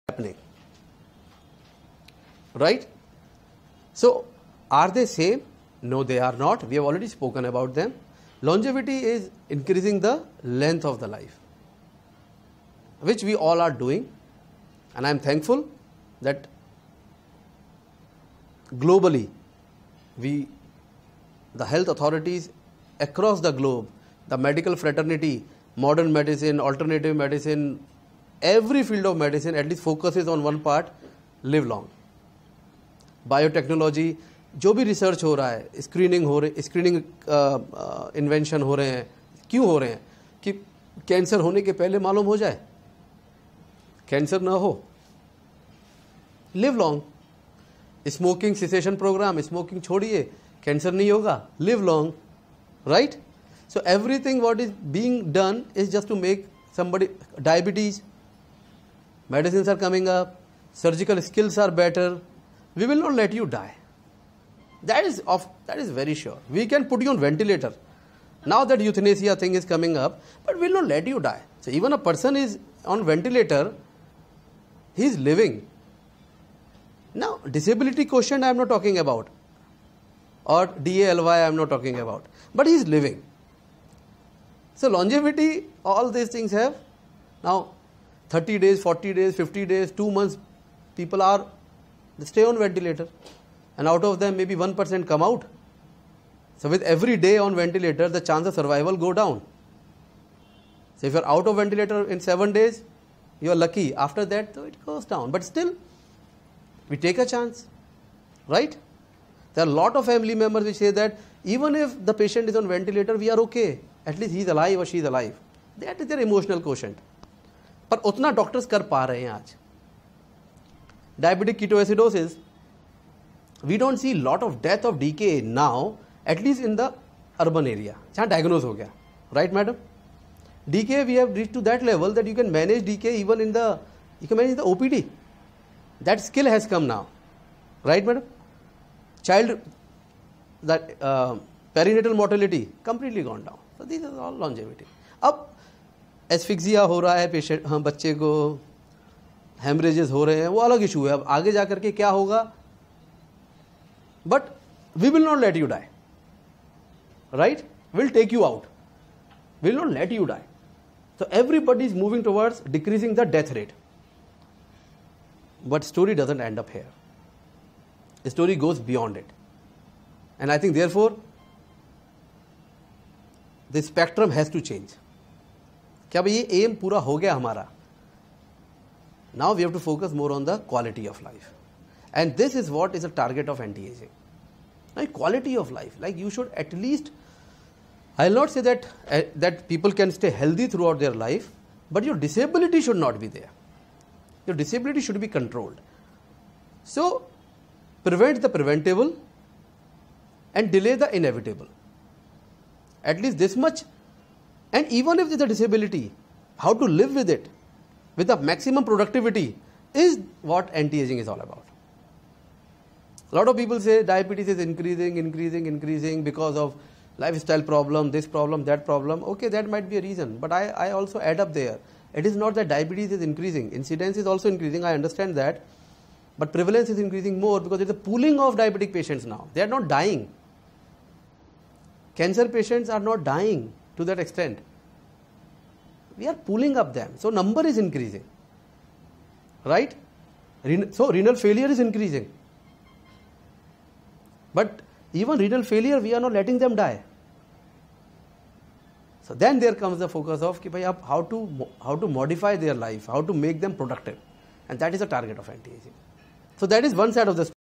happening. Right? So, are they same? No, they are not. We have already spoken about them. Longevity is increasing the length of the life, which we all are doing. And I am thankful that globally, the health authorities across the globe, the medical fraternity, modern medicine, alternative medicine, every field of medicine at least focuses on one part: live long. Biotechnology, जो भी research हो रहा है, screening invention हो रहे हैं, क्यों हो रहे हैं? कि कैंसर होने के पहले मालूम हो जाए, कैंसर ना हो, live long. Smoking cessation programme, smoking छोड़िए, कैंसर नहीं होगा, live long. Right? So everything what is being done is just to make somebody. Diabetes, medicines are coming up, surgical skills are better. We will not let you die. That is very sure. We can put you on ventilator. Now that euthanasia thing is coming up, but we will not let you die. So even a person is on ventilator, he is living. Now disability quotient I am not talking about, or DALY I am not talking about, but he is living. So longevity, all these things have now 30 days, 40 days, 50 days, 2 months, people they stay on ventilator, and out of them maybe 1% come out. So with every day on ventilator, the chance of survival go down. So if you are out of ventilator in 7 days, you are lucky. After that, so it goes down. But still, we take a chance, right? There are a lot of family members which say that even if the patient is on ventilator, we are okay. At least he is alive or she is alive. That is their emotional quotient. पर उतना doctors कर पा रहे हैं आज. Diabetic ketoacidosis, we don't see lot of death of DKA now, at least in the urban area, जहाँ diagnose हो गया, right, madam? DKA we have reached to that level that you can manage DKA even you can manage the OPD. That skill has come now, right, madam? Perinatal mortality completely gone down. So these are all longevity. अब asphyxia हो रहा है patient, हाँ, बच्चे को haemorrhages हो रहे हैं, वो अलग इशू है. अब आगे जाकर के क्या होगा, but we will not let you die, right? Will take you out, will not let you die. So everybody is moving towards decreasing the death rate. But story doesn't end up here. The story goes beyond it. And I think therefore, the spectrum has to change. क्या भाई ये aim पूरा हो गया हमारा. Now we have to focus more on the quality of life. And this is what is a target of anti-aging. Now, quality of life, like you should at least, I will not say that people can stay healthy throughout their life, but your disability should not be there. Your disability should be controlled. So, prevent the preventable and delay the inevitable. At least this much. And even if there is a disability, how to live with it with the maximum productivity is what anti-aging is all about. A lot of people say diabetes is increasing because of lifestyle problem, this problem, that problem. Okay, that might be a reason, but I also add up there. It is not that diabetes is increasing. Incidence is also increasing, I understand that. But prevalence is increasing more because there is a pooling of diabetic patients now. They are not dying. Cancer patients are not dying to that extent. We are pooling up them. So number is increasing. Right? So renal failure is increasing. But even renal failure, we are not letting them die. So then there comes the focus of how to modify their life, how to make them productive. And that is the target of anti-aging. So that is one side of the story.